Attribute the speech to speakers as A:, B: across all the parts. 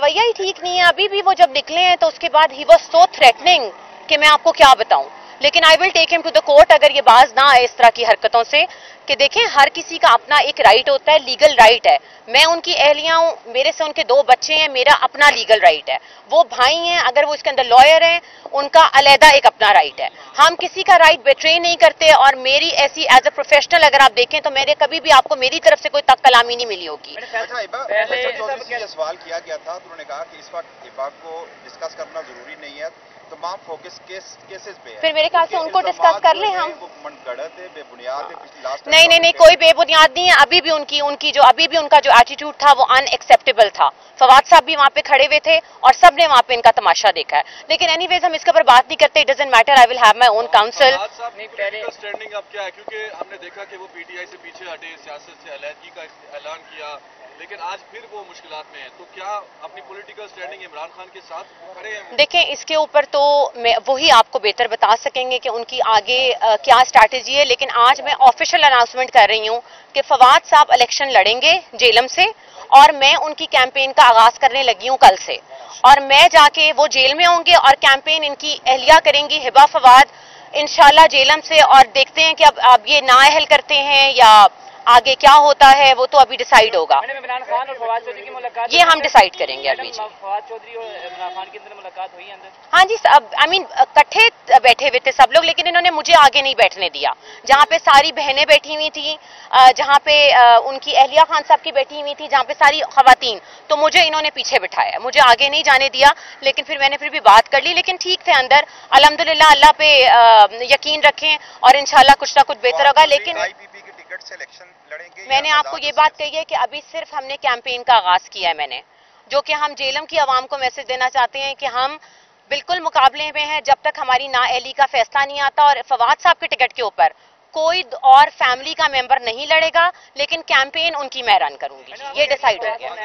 A: रवैया ही ठीक नहीं है। अभी भी वो जब निकले हैं तो उसके बाद ही वाज सो थ्रेटनिंग कि मैं आपको क्या बताऊं, लेकिन I will take him to the court अगर ये बाज ना आए इस तरह की हरकतों से। कि देखें, हर किसी का अपना एक राइट होता है, लीगल राइट है। मैं उनकी अहलिया हूँ, मेरे से उनके 2 बच्चे हैं, मेरा अपना लीगल राइट है। वो भाई हैं, अगर वो इसके अंदर लॉयर हैं, उनका अलहदा एक अपना राइट है। हम किसी का राइट बेट्रे नहीं करते। और मेरी ऐसी एज अ प्रोफेशनल अगर आप देखें तो मेरे कभी भी आपको मेरी तरफ से कोई तक कलामी नहीं मिली होगी।
B: सवाल किया गया था तो उन्होंने कहा कि इस वक्त हिबा को डिस्कस करना जरूरी नहीं है, तमाम फोकस केसेस पे है।
A: फिर मेरे ख्याल से उनको डिस्कस कर लें हम।
B: मनगढ़ंत है, बेबुनियाद है।
A: नहीं, कोई बेबुनियाद नहीं है। अभी भी उनका जो एटीट्यूड था वो अनएक्सेप्टेबल था। फवाद साहब भी वहाँ पे खड़े हुए थे और सब ने वहाँ पे इनका तमाशा देखा है। लेकिन एनीवेज हम इसके ऊपर बात नहीं करते, it doesn't matter, I will have my own council.
C: Standing अब क्या है, क्योंकि हमने देखा कि वो पीटीआई से पीछे हटे, सियासत से अलहदगी का ऐलान किया, लेकिन आज फिर वो मुश्किलात में है, तो क्या अपनी पॉलिटिकल स्टैंडिंग इमरान खान के साथ खड़े हैं?
A: देखें, इसके ऊपर तो वही आपको बेहतर बता सकेंगे कि उनकी आगे क्या स्ट्रैटेजी है। लेकिन आज मैं ऑफिशियल अनाउंसमेंट कर रही हूँ कि फवाद साहब इलेक्शन लड़ेंगे जेलम से, और मैं उनकी कैंपेन का आगाज करने लगी हूँ कल से। और मैं जाके वो जेल में होंगे और कैंपेन इनकी अहलिया करेंगी, हिबा फवाद, इंशाल्लाह जेलम से। और देखते हैं कि अब ये नाअहल करते हैं या आगे क्या होता है, वो तो अभी डिसाइड होगा।
D: इमरान खान और फवाद चौधरी की मुलाकात
A: ये हम डिसाइड करेंगे अभी।
D: फवाद चौधरी और इमरान खान के अंदर मुलाकात हुई अंदर?
A: हाँ जी, आई मीन इकट्ठे बैठे हुए थे सब लोग, लेकिन इन्होंने मुझे आगे नहीं बैठने दिया। जहाँ पे सारी बहनें बैठी हुई थी, जहाँ पे उनकी अहलिया खान साहब की बैठी हुई थी, जहाँ पे सारी खवातीन, तो मुझे इन्होंने पीछे बिठाया, मुझे आगे नहीं जाने दिया। लेकिन फिर मैंने फिर भी बात कर ली, लेकिन ठीक थे अंदर। अल्हम्दुलिल्लाह, अल्लाह पे यकीन रखें और इंशाल्लाह कुछ ना कुछ बेहतर होगा। लेकिन मैंने आपको ये बात कही है कि अभी सिर्फ हमने कैंपेन का आगाज किया है मैंने, जो कि हम जेलम की आवाम को मैसेज देना चाहते हैं कि हम बिल्कुल मुकाबले में हैं जब तक हमारी नाअहली का फैसला नहीं आता। और फवाद साहब के टिकट के ऊपर कोई और फैमिली का मेंबर नहीं लड़ेगा, लेकिन कैंपेन उनकी मैं रन करूंगी, ये डिसाइड हो गया।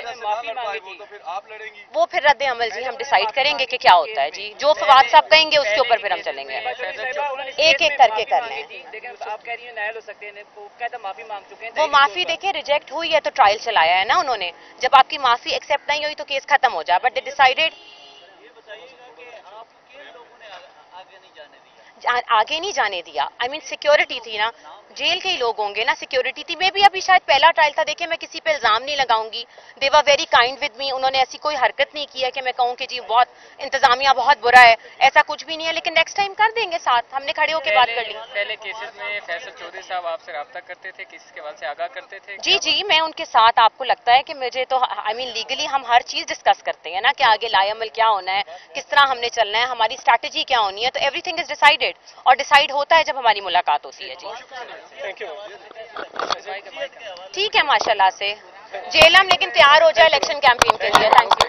A: वो फिर रद्द अमल जी हम डिसाइड करेंगे कि क्या होता है जी। जो फवाद साहब कहेंगे उसके ऊपर फिर हम चलेंगे, एक एक करके कर लें। वो माफी देखें रिजेक्ट हुई है तो ट्रायल चलाया है ना उन्होंने। जब आपकी माफी एक्सेप्ट नहीं हुई तो केस खत्म हो जाए, बट दे डिसाइडेड आगे नहीं जाने दिया। आई मीन सिक्योरिटी थी ना, जेल के ही लोग होंगे ना, सिक्योरिटी थी। मैं भी अभी शायद पहला ट्रायल था, देखिए मैं किसी पे इल्जाम नहीं लगाऊंगी। They were very kind with me, उन्होंने ऐसी कोई हरकत नहीं की है कि मैं कहूँ कि जी बहुत इंतजामिया बहुत बुरा है, ऐसा कुछ भी नहीं है। लेकिन नेक्स्ट टाइम कर देंगे साथ, हमने खड़े होकर बात कर ली।
D: पहले केसेस में फैसल चौधरी साहब आपसे राब्ता करते थे, किसी के बारे से आगाह करते थे?
A: जी, मैं उनके साथ, आपको लगता है कि मुझे तो आई मीन लीगली हम हर चीज डिस्कस करते हैं ना, कि आगे लाएअमल क्या होना है, किस तरह हमने चलना है, हमारी स्ट्रैटेजी क्या होनी है, तो एवरीथिंग इज डिसाइडेड और डिसाइड होता है जब हमारी मुलाकात होती है जी। ठीक है माशाल्लाह से जेलम, लेकिन तैयार हो जाए इलेक्शन कैंपेन के लिए। Thank you.